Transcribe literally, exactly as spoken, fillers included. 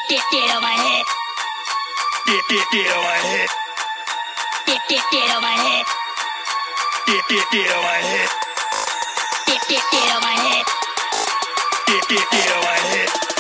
get get on my head. Get get get on my head. Get get get on my head. Get get get on my head. Get get get on my head. Get get get on my head.